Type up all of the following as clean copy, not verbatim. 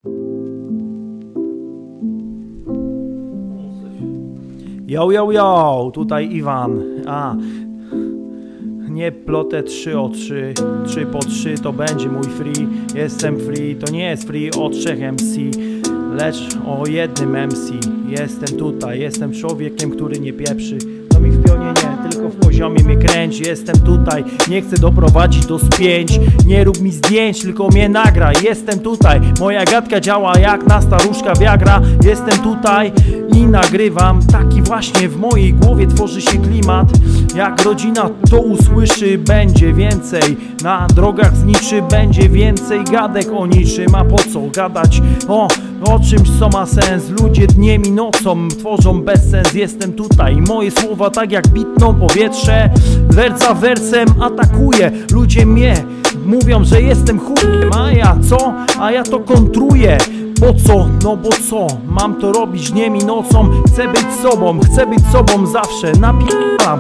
Yo, tutaj Iwan. Nie plotę 3 o 3, 3 po 3 to będzie mój free. Jestem free, to nie jest free o 3 MC, lecz o jednym MC. Jestem tutaj, jestem człowiekiem, który nie pieprzy. To mi w pionie nie, tylko w poziomie mnie kręci. Jestem tutaj, nie chcę doprowadzić do spięć. Nie rób mi zdjęć, tylko mnie nagraj. Jestem tutaj, moja gadka działa jak na staruszka Viagra. Jestem tutaj i nagrywam. Taki właśnie w mojej głowie tworzy się klimat. Jak rodzina to usłyszy, będzie więcej na drogach zniczy, będzie więcej gadek o niczym. A po co gadać o czymś, co ma sens? Ludzie dniem i nocą tworzą bezsens. Jestem tutaj, moje słowa tak jak bitną powietrze, wers za wersem atakuje. Ludzie mnie mówią, że jestem chujem, a ja co? A ja to kontruję. Po co? No bo co? Mam to robić dniem i nocą. Chcę być sobą zawsze. Napieram,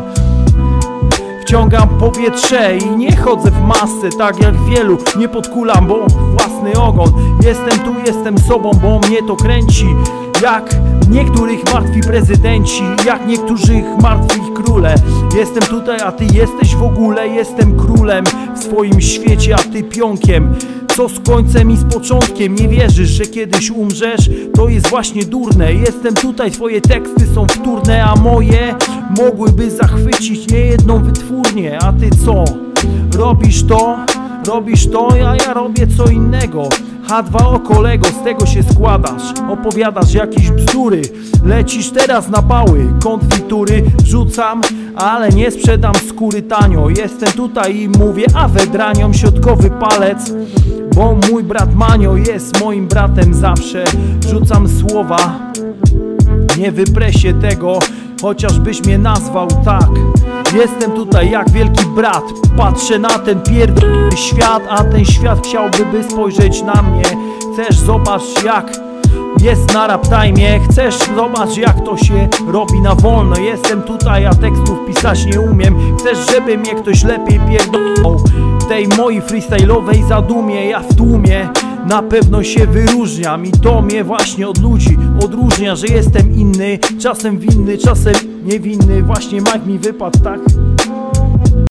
wciągam powietrze i nie chodzę w masy tak jak wielu. Nie podkulam, bo własny ogon. Jestem tu, jestem sobą, bo mnie to kręci. Jak niektórych martwi prezydenci, jak niektórych martwi króle. Jestem tutaj, a ty jesteś w ogóle. Jestem królem w swoim świecie, a ty pionkiem. Co z końcem i z początkiem? Nie wierzysz, że kiedyś umrzesz? To jest właśnie durne. Jestem tutaj, twoje teksty są wtórne, a moje mogłyby zachwycić niejedną wytwórnię. A ty co? Robisz to, a ja robię co innego. H2O kolego, z tego się składasz. Opowiadasz jakieś bzdury. Lecisz teraz na pały, konfitury wrzucam, ale nie sprzedam skóry tanio. Jestem tutaj i mówię awedraniom, środkowy palec, bo mój brat Manio jest moim bratem zawsze. Wrzucam słowa, nie wyprę się tego, chociażbyś mnie nazwał tak. Jestem tutaj jak wielki brat. Patrzę na ten pierdolony świat, a ten świat chciałby spojrzeć na mnie. Chcesz zobacz jak jest na rap time. Chcesz zobacz jak to się robi na wolno. Jestem tutaj, a tekstów pisać nie umiem. Chcesz żeby mnie ktoś lepiej pierdolał w tej mojej freestyle'owej zadumie. Ja w tłumie na pewno się wyróżniam i to mnie właśnie od ludzi odróżnia, że jestem inny, czasem winny, czasem niewinny. Właśnie Mike mi wypadł tak.